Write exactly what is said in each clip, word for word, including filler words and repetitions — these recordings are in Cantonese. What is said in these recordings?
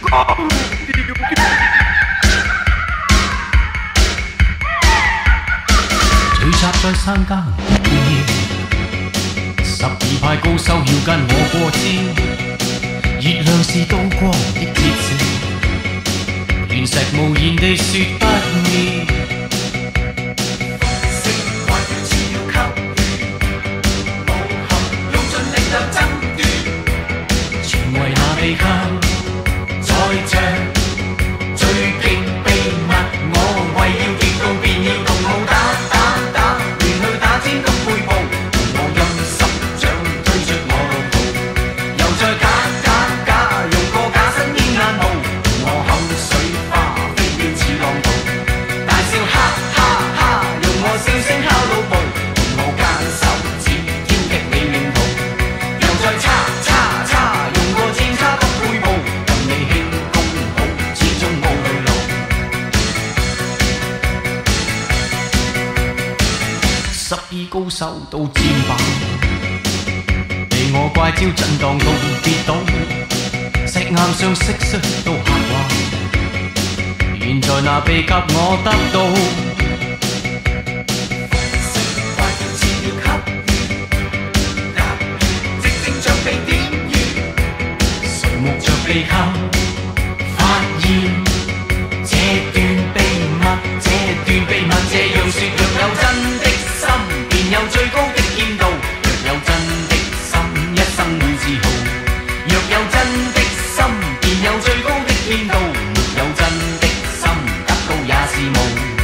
聚集在山間半夜，十二派高手要跟我過招。月亮是刀光的折射，原石無言地說不滅。星怪叫似要給予，武俠用盡力量爭奪，全為那秘笈在唱最勁秘密。我為要結告，便要動武打打打，連去打尖都背部，我陰十掌推出我路途，又再假假假用個假身掩眼霧，我口水花飛飄似浪濤，大笑哈哈哈，用我笑聲敲腦部，我間手指挑擊你命途，又再叉叉叉用個箭叉不背部，任你輕功好，始終冇去路。十二高手到戰板，被我怪招震盪到跌倒，石岩上蟋蟀都嚇壞，現在那秘笈我得到。星怪叫似要給予，踏月直正像被點燃，誰目着秘笈發現這段秘密，這段秘密這樣說，若有真的心，便有最高的劍道；若有真的心，一生會自豪；若有真的心，便有最高的劍道；沒有真的心，得到也是夢。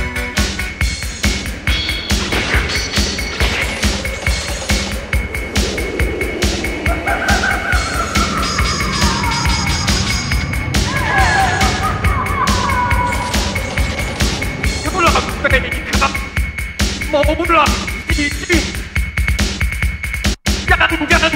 有能秘笈，冇能意志，人人講了。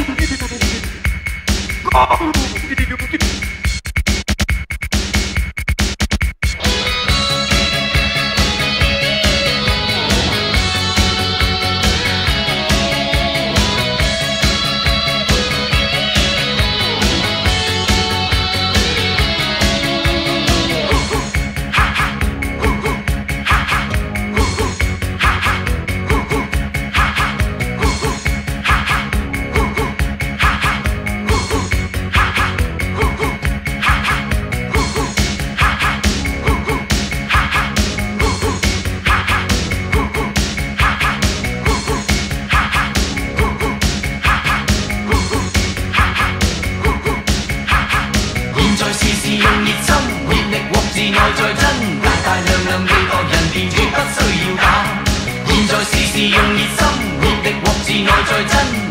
內在真，大大亮亮地惡人便絕不需要打。現在事事用熱心，活力獲自內在真。